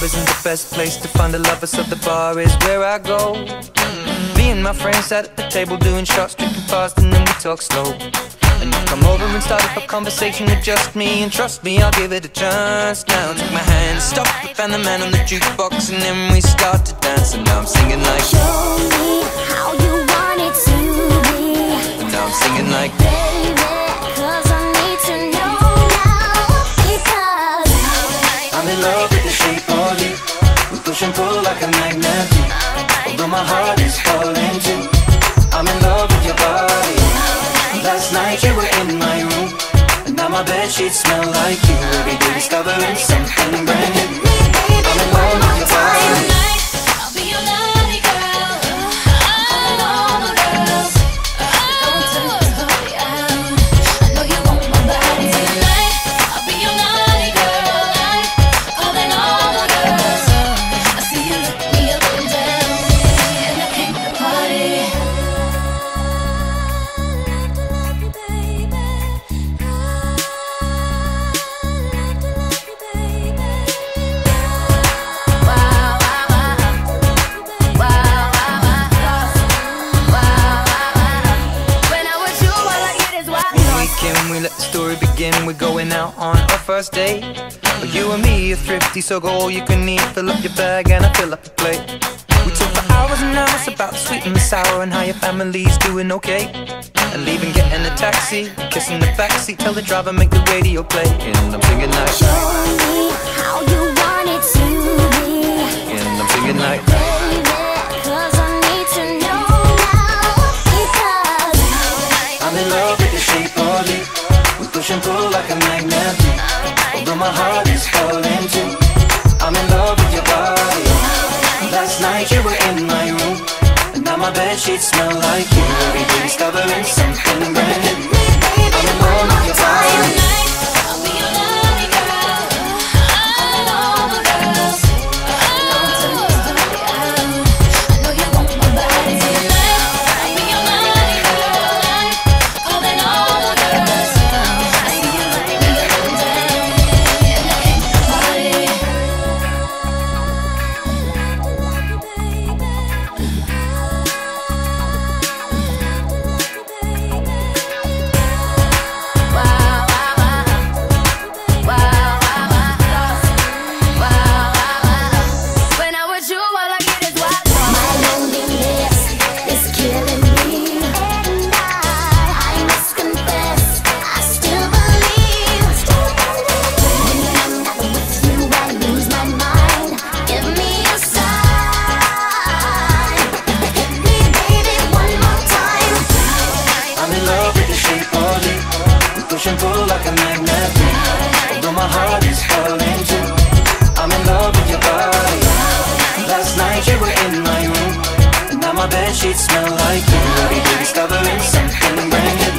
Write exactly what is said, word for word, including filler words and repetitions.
isn't the best place to find a lover, so the bar is where I go. Me and my friends sat at the table doing shots, drinking fast, and then we talk slow. And you come over and start up a conversation with just me, and trust me, I'll give it a chance. Now take my hand, stop it, found the man on the jukebox, and then we start to dance. And now I'm singing like, show me how you want it to be. And now I'm singing like, baby, cause I need to know now. Because I'm in love with the shape of you. We push and pull like a magnet do. Although my heart is falling too, I'm in love with your body. Last night you were in my room, and now my bedsheets smell like you. Every day discovering something brand new. I'm in love with your body. I'll be your naughty girl. All all the girls. Don't turn this party out. I know you want my body tonight. I'll be your naughty girl. Calling all the girls. I see you look me up and down, and I came to party. We let the story begin, we're going out on our first date. But you and me are thrifty, so go all you can eat. Fill up your bag and I fill up your plate. We talk for hours and hours about the sweet and the sour, and how your family's doing okay. And leaving, getting a taxi, kissing the backseat, tell the driver make the radio play. And I'm singing like, show me how you want it to be. And I'm singing like, baby, cause I need to know now. Because I'm in love with the shape of you. We push and pull like a magnet do. Although my heart is falling too, I'm in love with your body. Last night you were in my room, and now my bedsheets smell like you. Every day discovering something brand new. I'm in love with your body. I'll be your naughty girl. Calling all the girls. Don't turn this party out. I know you want my body tonight. I'll be your naughty girl. Calling all the girls. I see you look me up and down, and I came to party. When I'm with you, all I get is what? My loneliness is killing me, and I, I must confess, I still believe. When I'm not with you, I lose my mind. Give me a sign. Hit me, baby, one more time. I'm in love with the shape of you. We push and pull like a magnet do. Although my heart is falling too, I'm in love with your body. Last night you were in my room, and now my bedsheets smell like you. Every day discovering something brand new.